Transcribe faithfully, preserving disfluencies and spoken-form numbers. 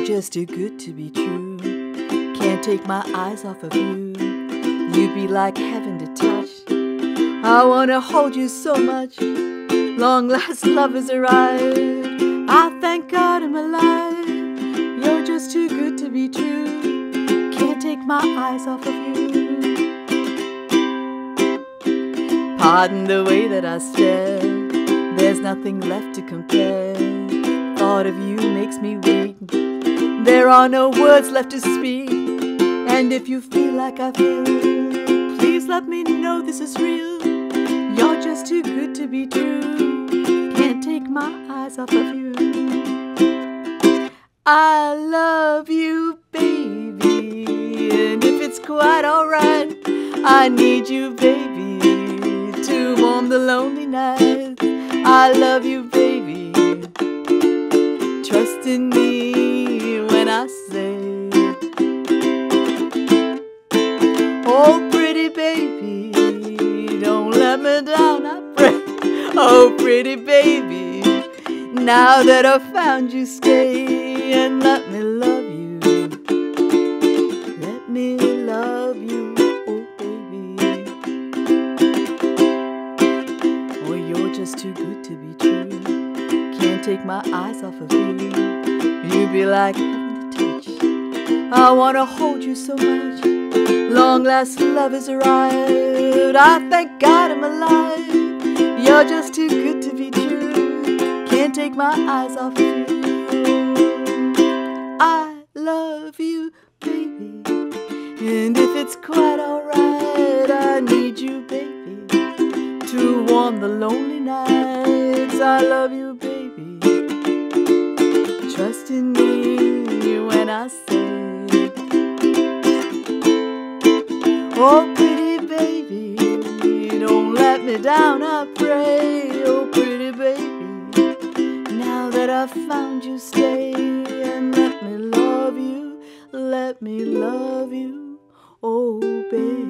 You're just too good to be true. Can't take my eyes off of you. You'd be like heaven to touch. I wanna hold you so much. Long last love has arrived. I thank God I'm alive. You're just too good to be true. Can't take my eyes off of you. Pardon the way that I stare. There's nothing left to compare. Thought of you makes me weak. There are no words left to speak. And if you feel like I feel, please let me know this is real. You're just too good to be true. Can't take my eyes off of you. I love you, baby. And if it's quite alright, I need you, baby, to warm the lonely night. I love you, baby. Trust in me when I say, oh, pretty baby, don't let me down, I pray. Oh, pretty baby, now that I've found you, stay and let me love you. Let me love you, oh baby. Oh, you're just too good to be true. Can't take my eyes off of you. You be like heaven to touch. I wanna hold you so much. Long last love has arrived. I thank God I'm alive. You're just too good to be true. Can't take my eyes off of you. I love you, baby. And if it's quite alright, I need you, baby, to warm the lonely nights. I love you, baby. Trust in me when I say, oh, pretty baby, don't let me down, I pray. Oh, pretty baby, now that I've found you, stay and let me love you. Let me love you, oh, baby.